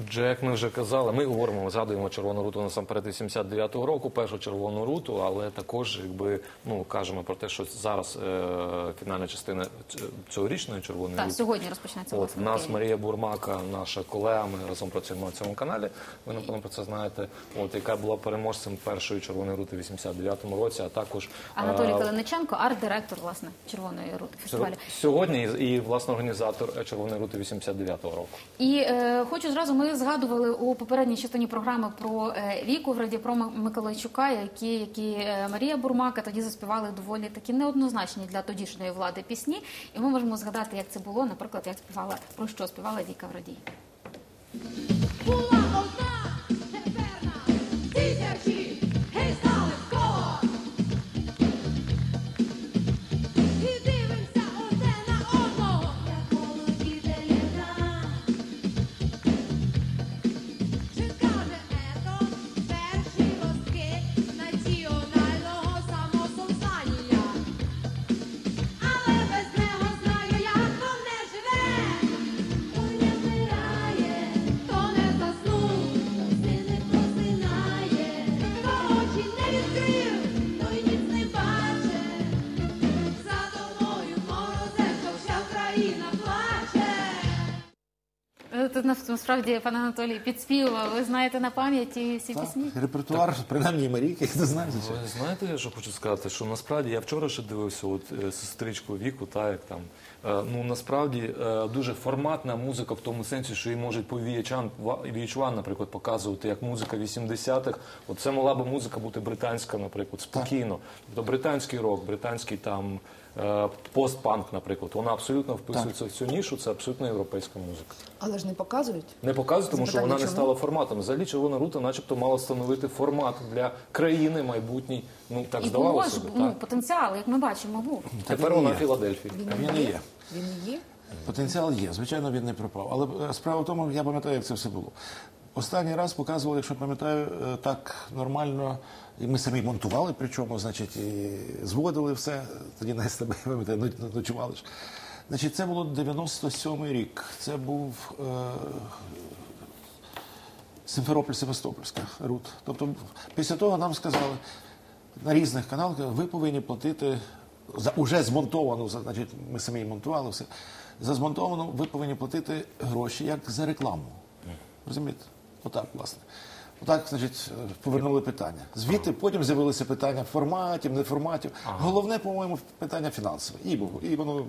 Отже, як ми вже казали, ми говоримо, ми згадуємо Червону руту насамперед 89-го року, першу Червону руту, але також, якби, ну, кажемо про те, що зараз фінальна частина цьогорічної Червоної рути. Так, сьогодні розпочнеться. От, в нас Марія Бурмака, наша колега, ми разом працюємо на цьому каналі, ви, напевно, про це знаєте, от, яка була переможцем першої Червоної рути в 89-му році, а також... Анатолій Калиниченко, арт-директор, власне, Червоної рути фестивалю. Сьогодні і, власне, організатор Червоної рути 89-го року. І хочу зразу, ми згадували у попередній частині програми про Віку Вроді, про Миколайчука, які Марія Бурмака тоді заспівали доволі такі неоднозначні для тодішньої влади пісні. І ми можемо згадати, як це було, наприклад, як співала, про що співала Віка Вроді. Була одна, неперна, тисячі, гей, стали в коло. І дивимося одне на одного, як молоді телята. Чи скаже ето перші ростки національного самосознання? Але без нього знаю, як то не живе. Ой, не вмирає, то не заснув, то не просинає, то очі не відкрив, той ніц не бачить. За тобою морозенко вся країна плаче. Тут насправді пан Анатолій підспівував, ви знаєте на пам'яті всі пісні? Репертуар, принаймні Марійки, не знаю. Ви знаєте, що хочу сказати, що насправді я вчора ще дивився сестричку Віку, та як там, ну насправді дуже форматна музика в тому сенсі, що її можуть по VH1, наприклад, показувати як музика 80-х. От це могла би музика бути британська, наприклад, спокійно. Тобто британський рок, британський там постпанк, наприклад, вона абсолютно вписується в цю нішу, це абсолютно європейська музика. Але ж не показують. Не показують, тому що вона не чому? стала форматом. Взагалі Червона рута начебто мала становити формат для країни майбутній, ну так І здавалося було б. ж, так. потенціал, як ми бачимо, був. Тепер він вона є. в Філадельфії. Він і є. Він і є. Потенціал є, звичайно, він не пропав. Але справа в тому, я пам'ятаю, як це все було. Останній раз показували, якщо пам'ятаю, так нормально, і ми самі монтували, причому, значить, і зводили все, тоді на СТБ, пам'ятаю, ночували ж. Значить, це було 97-й рік, це був Симферополь-Севастопольська рут. Тобто, після того нам сказали на різних каналах, ви повинні платити за уже змонтовану, значить, ми самі монтували все, за змонтовану ви повинні платити гроші, як за рекламу. Розумієте? Отак, власне. Отак, значить, повернули питання. Звідти потім з'явилися питання форматів, не форматів. Головне, по-моєму, питання фінансове. І воно...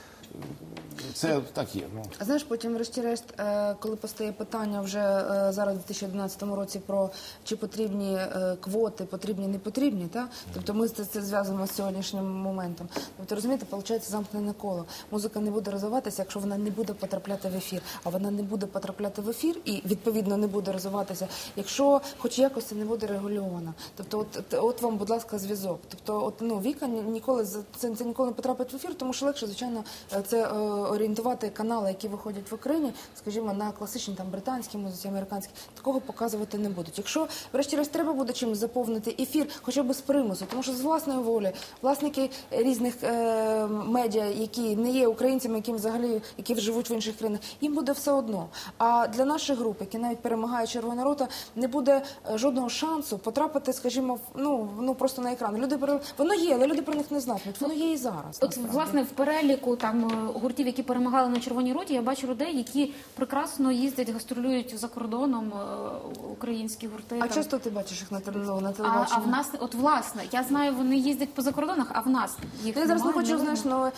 Це так є. Ну. А знаєш, потім, врешті-решт, коли постає питання вже зараз у 2011 році про чи потрібні квоти, потрібні, не потрібні, та? Тобто ми це зв'язуємо з сьогоднішнім моментом. Тобто, розумієте, виходить замкнене коло. Музика не буде розвиватися, якщо вона не буде потрапляти в ефір. А вона не буде потрапляти в ефір і, відповідно, не буде розвиватися, якщо хоч якось це не буде регульовано. Тобто, от вам, будь ласка, зв'язок. Тобто, Віка ніколи, це ніколи не потрапить в ефір, тому що легше, звичайно, це орієнтувати канали, які виходять в Україні, скажімо, на класичній там британській музиці, американській, такого показувати не будуть. Якщо, врешті-решт, треба буде чимось заповнити ефір, хоча б з примусу, тому що з власної волі власники різних медіа, які не є українцями, які живуть в інших країнах, їм буде все одно. А для наших груп, які навіть перемагає Червона рута, не буде жодного шансу потрапити, скажімо, просто на екран. Воно є, але люди про них не знатимуть. Воно є і зараз. От, власне, в переліку там гуртів, які перемагали на Червоній руті, я бачу людей, які прекрасно їздять, гастролюють за кордоном, українські гурти. А часто ти бачиш їх на телебаченні? А в нас, от власне, я знаю, вони їздять по закордонах, а в нас їх Я зараз не немає, хочу, знаєш,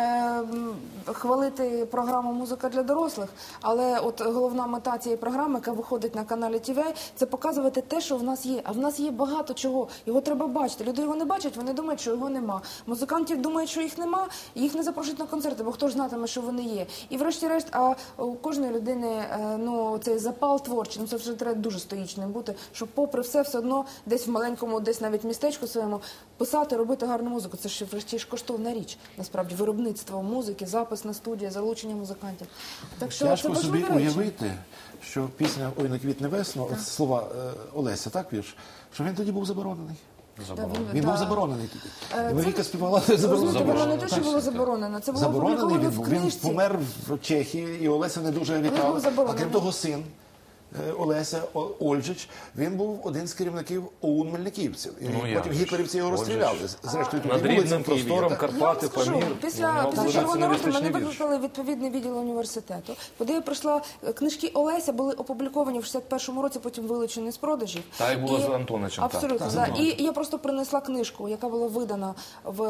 хвалити програму «Музика для дорослих», але от головна мета цієї програми, яка виходить на каналі TVI, це показувати те, що в нас є. А в нас є багато чого. Його треба бачити. Люди його не бачать, вони думають, що його нема. Музикантів думають, що їх нема, їх не запрошують на концерти, бо хто ж знатиме, що вони є. І врешті-решт, а у кожної людини цей запал творчий, це вже треба дуже стоїчним бути, щоб попри все одно десь в маленькому, десь навіть містечку своєму писати, робити гарну музику. Це ж врешті коштовна річ, насправді, виробництво музики, запис на студії, залучення музикантів. Так що Тяжко це собі важливі речі. уявити, що пісня «Ой, не квітне весно», от слова Олеся, так вірш, що він тоді був заборонений. Він був заборонений тоді. Марійка співала заборонено. Воно не те, що було заборонено. Це було опубліковано в він книжці. помер в Чехії, і Олеся не дуже вітала. А крім того, син Олеся Ольжич, він був один з керівників ОУН Мельниківців. І Ну, як потім же ж. гітлерівці його розстріляли. Зрештою, Над тут і вулиця рідним в Києві є, простором так? Карпати, Я вам скажу, Памір. після Ну, Червоного Росту мене вірш. викликали в відповідний відділ університету, куди я прийшла. Книжки Олеся були опубліковані в 61-му році, потім вилучені з продажів. Та, як було І- з Антоничем, так. Абсолютно, Так, з да. Антоничем. І я просто принесла книжку, яка була видана в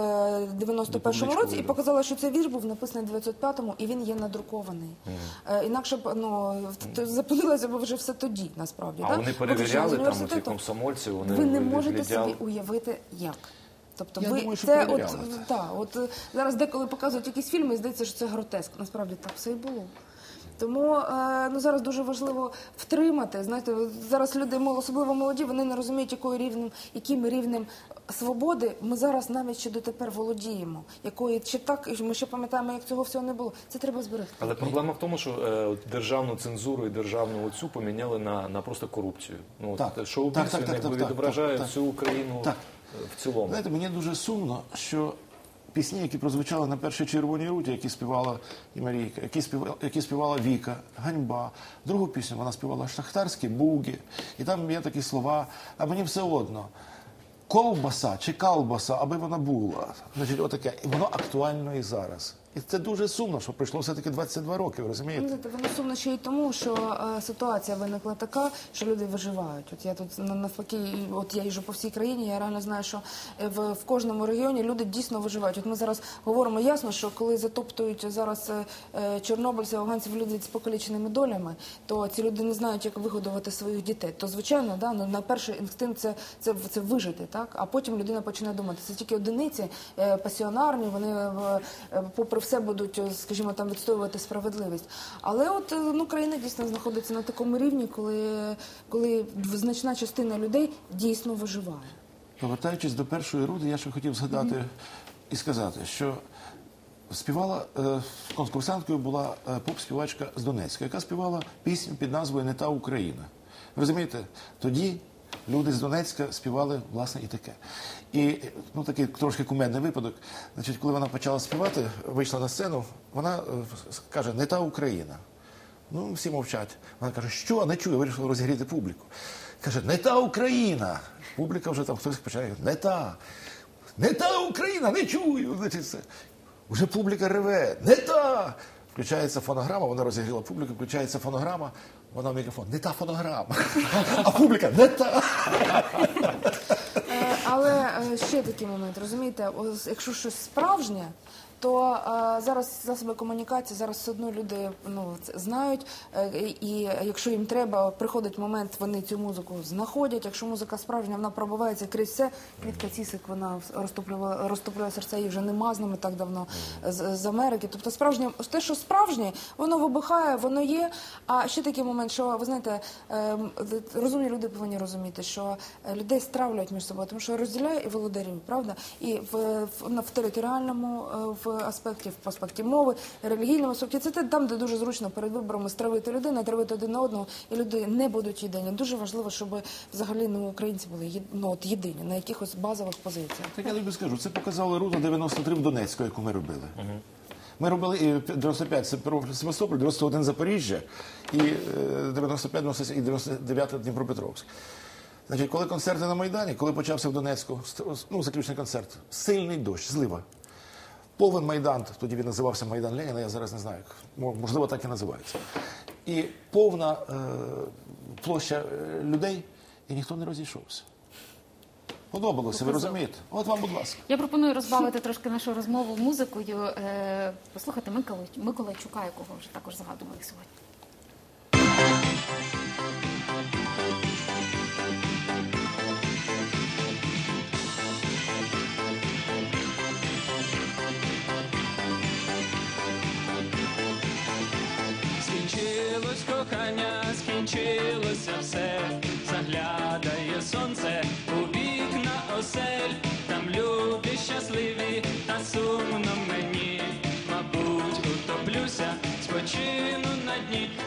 91-му році, і видав. показала, що цей вірш був написаний в 905-му, і він є надрукований. Інакше б, запинилася б вже все тоді, насправді. А так? вони Виключно з перевіряли там у ті університету. комсомольці, вони Ви не можете відглядали. собі уявити, як. Тобто Я ви думаю, що це перевіряли зараз деколи показують якісь фільми, і здається, що це гротеск. Насправді так все і було. Тому зараз дуже важливо втримати. Знаєте, зараз люди, особливо молоді, вони не розуміють, яким рівнем свободи ми зараз навіть ще дотепер володіємо. Чи так, ми ще пам'ятаємо, як цього всього не було. Це треба зберегти. Але проблема в тому, що державну цензуру і державну оцю поміняли на просто корупцію. Ну, Так. от шоу-біз, Так, він якби так, відображає так. всю Україну Так. в цілому. Знаєте, мені дуже сумно, що пісні, які прозвучали на першій червоній руті, які співала і Марійка, які співала Віка, «Ганьба». Другу пісню вона співала «Шахтарські буги». І там є такі слова, а мені все одно. Ковбаса чи калбаса, аби вона була. Значить, отаке. І воно актуально і зараз. І це дуже сумно, що пройшло все-таки 22 роки, ви розумієте? Знаєте, воно сумно ще й тому, що ситуація виникла така, що люди виживають. От я тут навпаки, от я їжджу по всій країні, я реально знаю, що в кожному регіоні люди дійсно виживають. От ми зараз говоримо ясно, що коли затоптують зараз чорнобильців, афганців, люди з покаліченими долями, то ці люди не знають, як вигодувати своїх дітей. То, звичайно, на перший інстинкт це вижити, так? А потім людина починає думати. Це тільки одиниці пасіонарні, вони попри все будуть, скажімо, там відстоювати справедливість. Але от країна дійсно знаходиться на такому рівні, коли значна частина людей дійсно виживає. Повертаючись до першої руди, я ще хотів згадати і сказати, що співала, конкурсанткою була поп-співачка з Донецька, яка співала пісню під назвою «Не та Україна». Ви розумієте, тоді люди з Донецька співали, власне, і таке. І, такий трошки кумедний випадок. Значить, коли вона почала співати, вийшла на сцену, вона каже «Не та Україна». Ну, всі мовчать. Вона каже, що? Не чую, вирішила розігріти публіку. Каже, «Не та Україна». Публіка вже там хтось починає, «Не та». «Не та Україна, не чую». Значить, це. Вже публіка реве, «Не та». Включається фонограма, вона розігріла публіку, включається фонограма, вона в мікрофон, «Не та фонограма». А публіка, «Не та». Але ще такий момент, розумієте, якщо щось справжнє, то зараз засоби комунікації, зараз все одно люди це знають, і якщо їм треба, приходить момент, вони цю музику знаходять. Якщо музика справжня, вона пробивається крізь все. Квітка Цісик, вона розтоплює серця, її вже нема з нами так давно з Америки. Тобто справжнє, те, що справжнє, воно вибухає, воно є. А ще такий момент, що, ви знаєте, розумні люди повинні розуміти, що людей стравлюють між собою, тому що розділяє і володарює, правда? І в територіальному, в аспекті мови, релігійному аспекті. Це там, де дуже зручно перед виборами стравити людей, натравити один на одного, і люди не будуть єдині. Дуже важливо, щоб взагалі українці були єдині на якихось базових позиціях. Так я тобі скажу, це показала Рута 93 в Донецьку, яку ми робили. Ми робили і 95 це Севастополь, 91 Запоріжжя, і 95, 96 і 99 Дніпропетровськ. Значить, коли концерти на Майдані, коли почався в Донецьку, заключний концерт, сильний дощ, злива. Повен Майдан, тоді він називався Майдан Леніна, я зараз не знаю, можливо, так і називається. І повна площа людей, і ніхто не розійшовся. Подобалося, ви розумієте? От вам, будь ласка. Я пропоную розбавити трошки нашу розмову музикою. Послухати Миколайчука, якого вже також згадували сьогодні. Скінчилось кохання, скінчилося все, заглядає сонце у вікна осель, там люди щасливі, та сумно мені, мабуть, утоплюся, спочину на дні.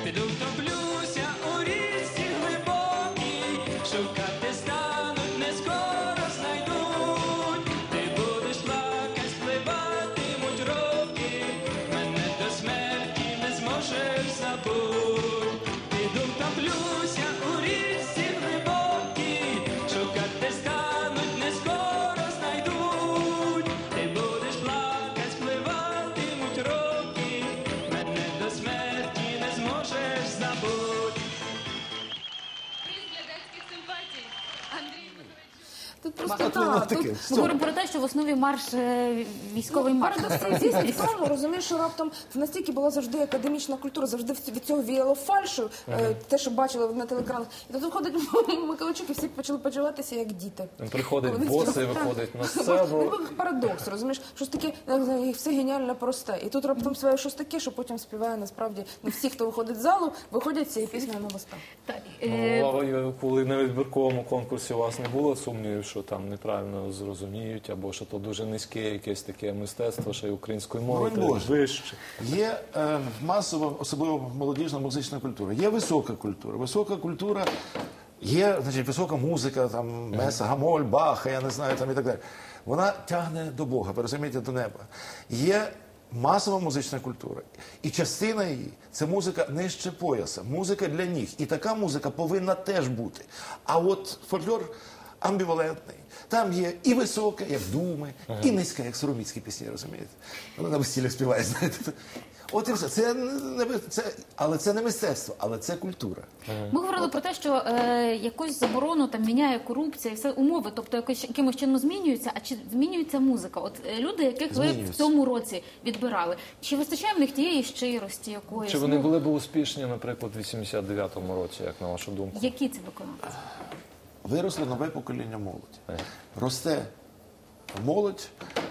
Микола. От воно таке. Ми Все. говоримо про те, що в основі марш військовий марш. Парадокс дійсно в тому, розумієш, що раптом це настільки була завжди академічна культура, завжди від цього віяло фальшу, те, що бачили на телекранах. І тут виходить Миколайчук, і всі почали почуватися як діти. Він приходить Вони босий, всі- виходить на Він сцену. був парадокс, розумієш? Щось таке, не знаю, все геніально просте. І тут раптом своє щось таке, що потім співає насправді не всі, хто виходить з залу, виходять з цією піснею на вистав. Так, Ну, а коли на відбірковому конкурсі у вас не було сумнівів, що там неправильно зрозуміють, або що то дуже низьке якесь таке мистецтво, ще й української мови, Ой, Боже. вище. Є масова, особливо молодіжна музична культура. Є висока культура. Висока культура є, значить, висока музика, там Меса, Гамоль, Баха, я не знаю, там і так далі. Вона тягне до Бога, ви розумієте, до неба. Є масова музична культура. І частина її – це музика нижче пояса, музика для ніг. І така музика повинна теж бути. А от фольклор амбівалентний. Там є і високе, як думи, і низьке, як сороміцькі пісні, розумієте? Вона на весіллях співає, знаєте. От і все. Але це не мистецтво, але це культура. Ми говорили про те, що якусь заборону там міняє корупція і все умови, тобто якимось чином змінюються, а чи змінюється музика? От люди, яких ви в Змінюються. цьому році відбирали, чи вистачає в них тієї щирості якоїсь? Чи вони були б успішні, наприклад, в 89-му році, як на вашу думку? Які це виконавці? Виросло нове покоління молоді. Росте молодь,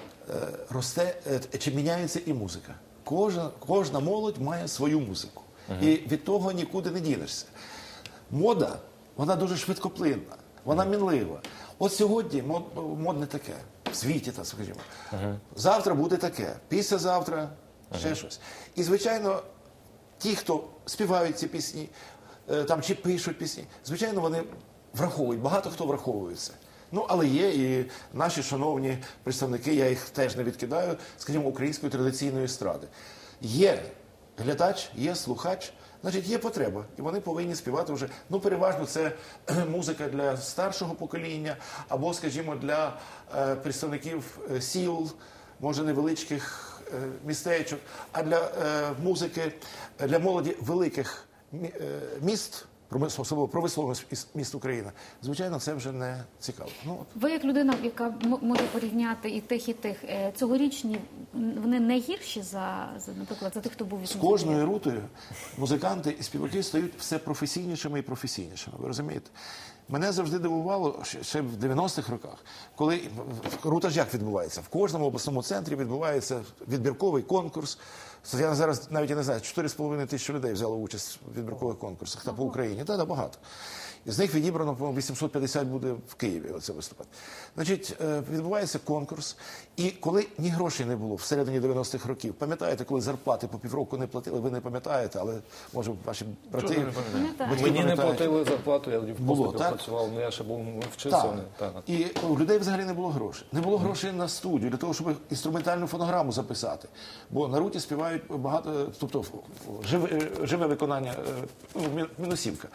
чи міняється і музика. Кожна молодь має свою музику. І від того нікуди не дінешся. Мода, вона дуже швидкоплинна, вона мінлива. От сьогодні модне таке, в світі, так скажімо. Завтра буде таке, післязавтра ще щось. І, звичайно, ті, хто співають ці пісні, там, чи пишуть пісні, звичайно, вони враховують, багато хто враховує це. Ну, але є і наші шановні представники, я їх теж не відкидаю, скажімо, української традиційної естради. Є глядач, є слухач, значить, є потреба, і вони повинні співати вже, ну, переважно це музика для старшого покоління, або, скажімо, для представників сіл, може, невеличких містечок, а для музики, для молоді великих міст, особливо промислових міст України, звичайно, це вже не цікаво. Ну, от. Ви як людина, яка може порівняти і тих, цьогорічні, вони не гірші наприклад, за тих, хто був З кожною рутою музиканти і співаки стають все професійнішими і професійнішими. Ви розумієте? Мене завжди дивувало, ще в 90-х роках, коли рута ж як відбувається? В кожному обласному центрі відбувається відбірковий конкурс. Я зараз навіть я не знаю, 4,5 тисячі людей взяло участь в відбіркових конкурсах та по Україні. Та багато. З них відібрано, по-моєму, 850 буде в Києві оце виступати. Значить, відбувається конкурс, і коли ні грошей не було всередині 90-х років, пам'ятаєте, коли зарплати по півроку не платили, ви не пам'ятаєте, але, може, ваші брати, батьки Мені не пам'ятають. платили зарплату, я в Було, поступі так? працював, але я ще був вчився. Так. І у людей взагалі не було грошей. Не було грошей на студію, для того, щоб інструментальну фонограму записати. Бо на руті співають багато, тобто живе виконання, мінусівка.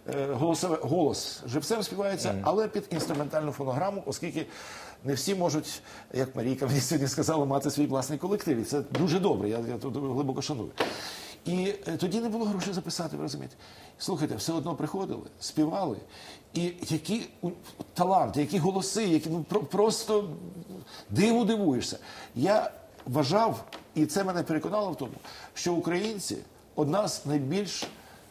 Голос живцем співається, але під інструментальну фонограму, оскільки не всі можуть, як Марійка мені сьогодні сказала, мати свій власний колектив. І це дуже добре, я тут глибоко шаную. І тоді не було грошей записати, ви розумієте. Слухайте, все одно приходили, співали, і які таланти, які голоси, які просто диву дивуєшся. Я вважав, і це мене переконало в тому, що українці одна з найбільш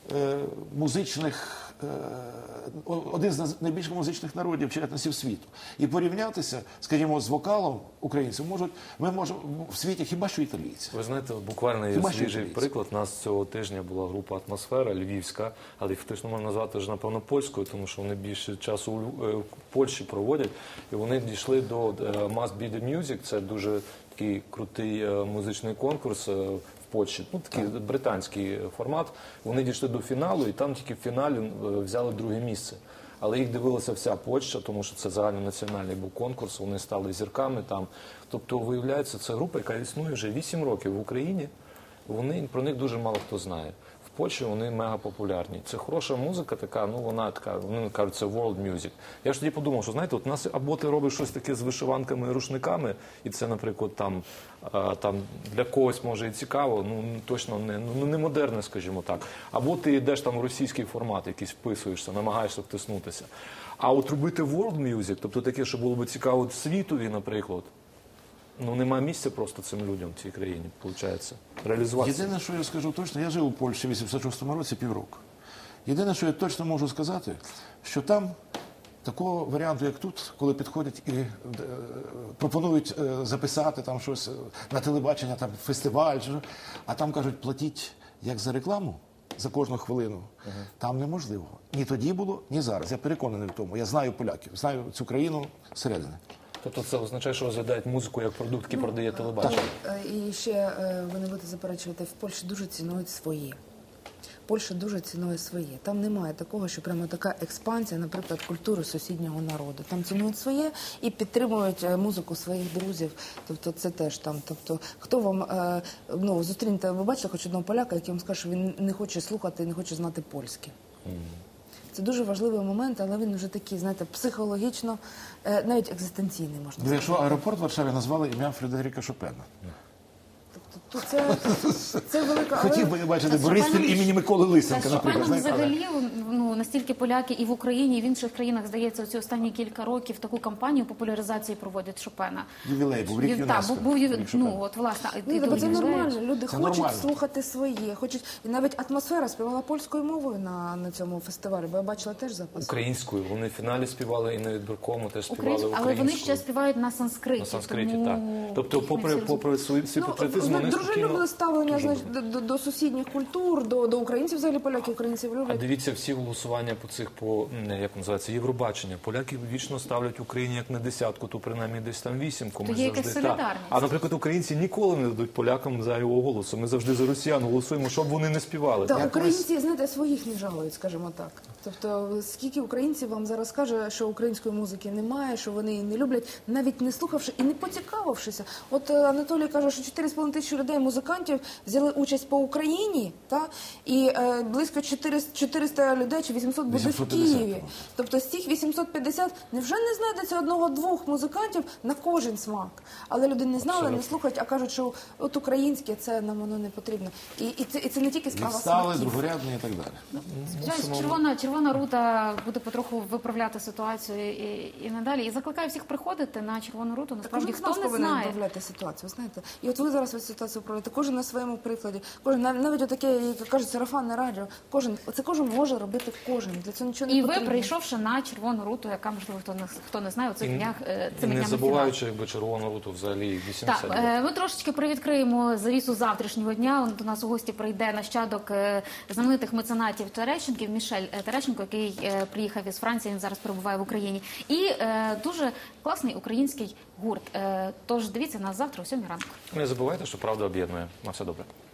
музичних, один з найбільш музичних народів чи етносів світу. І порівнятися, скажімо, з вокалом українців ми можемо в світі хіба що італійці. Ви знаєте, буквально є Хіба що свіжий італійці. приклад. У нас цього тижня була група «Атмосфера» львівська, але їх фактично можна назвати вже, напевно, польською, тому що вони більше часу в Польщі проводять. І вони дійшли до Must Be The Music, це дуже такий крутий музичний конкурс в Польщі, ну такий британський формат. Вони дійшли до фіналу, і там тільки в фіналі взяли друге місце. Але їх дивилася вся Польща, тому що це загальнонаціональний був конкурс, вони стали зірками там. Тобто, виявляється, це група, яка існує вже 8 років в Україні, про них дуже мало хто знає. В Польщі вони мега популярні. Це хороша музика, така, ну вона така, вони кажуть, це world music. Я ж тоді подумав, що знаєте, от у нас або ти робиш щось таке з вишиванками і рушниками, і це, наприклад, там для когось може і цікаво, ну точно не модерне, скажімо так. Або ти йдеш там в російський формат, якийсь вписуєшся, намагаєшся втиснутися. А от робити world music, тобто таке, що було б цікаво світові, наприклад, ну немає місця просто цим людям в цій країні, виходить, реалізуватися. Єдине, що я скажу точно, я жив у Польщі в 86-му році півроку. Єдине, що я точно можу сказати, що там такого варіанту, як тут, коли підходять і пропонують записати там щось на телебачення, там фестиваль, а там кажуть, платіть як за рекламу, за кожну хвилину, там неможливо. Ні тоді було, ні зараз. Я переконаний в тому. Я знаю поляків, знаю цю країну зсередини. Тобто це означає, що розглядають музику як продукт, який продає телебачення. І ще ви не будете заперечувати, в Польщі дуже цінують своє. Польща дуже цінує своє. Там немає такого, що прямо така експансія, наприклад, культури сусіднього народу. Там цінують своє і підтримують музику своїх друзів. Тобто це теж там. Тобто, хто вам зустрінете, ви бачите хоч одного поляка, який вам скаже, що він не хоче слухати і не хоче знати польське. Це дуже важливий момент, але він вже такий, знаєте, психологічно, навіть екзистенційний, можна сказати. Якщо аеропорт в Варшаві назвали ім'ям Фредеріка Шопена. Тобто це велика... Хотів би я бачити Та Бориспіль Шопен- імені Миколи Лисенка, Та наприклад. Шопеном знаєте. взагалі настільки поляки і в Україні, і в інших країнах, здається, оці останні кілька років таку кампанію популяризації проводять Шопена. Ювілей був, рік ЮНЕСКО. Так, був рік Шопена. ну от власне. Ні, ти так це уявляєш? нормально. Люди Це хочуть нормально. слухати своє. Хочуть... І навіть атмосфера співала польською мовою на цьому фестивалі, бо я бачила теж запис. Українською. Вони в фіналі співали і на відбіркому теж співали українською. Але вони ще співають на санскриті. На санскриті, тому так. Тобто, їх не всі попри свій патріотизм, вони дуже спокійно... любили ставлення до сусідніх культур, до українців взагалі, поляків, українців А люблять. дивіться, всі голосування як називається, Євробачення. Поляки вічно ставлять Україні як не десятку, то принаймні десь там вісімку. То є якась солідарність. А, наприклад, українці ніколи не дадуть полякам за його голосу. Ми завжди за росіян голосуємо, щоб вони не співали. Та українці, знаєте, своїх не жалують, скажімо так. Тобто, скільки українців вам зараз каже, що української музики немає, що вони її не люблять, навіть не слухавши і не поцікавившися. От Анатолій каже, що 4,5 тисячі людей, музикантів, взяли участь по Україні, і близько 400 людей чи 800 буде в 850, Києві. так. Тобто, з цих 850 невже не знайдеться одного-двох музикантів на кожен смак? Але люди не знали, не слухають, а кажуть, що от українське, це нам воно не потрібно. І це не тільки справа Відстали, смаків. другорядні і так далі. Сподіваюсь, червона рута буде потроху виправляти ситуацію і надалі. І закликаю всіх приходити на червону руту. Насправді, Кожен з нас хто не повинен знає. виправляти ситуацію, знаєте. І от ви зараз ось ситуацію виправляєте, кожен на своєму прикладі, кожен, навіть отаке, як кажуть, сарафанне радіо, кожен може робити кожен, для цього нічого не І ви, потрібно. прийшовши на червону руту, яка, можливо, хто не знає, у цих днях, І цими не днями забуваючи, якби червону руту взагалі 80 Так, років. ми трошечки привідкриємо завісу завтрашнього дня. До нас у гості прийде нащадок знаменитих меценатів Терещенків, Мішель Терещенко, який приїхав із Франції, він зараз перебуває в Україні. І дуже класний український гурт. Тож дивіться нас завтра о 7 ранку. Не забувайте, що правда об'єднує. На все добре.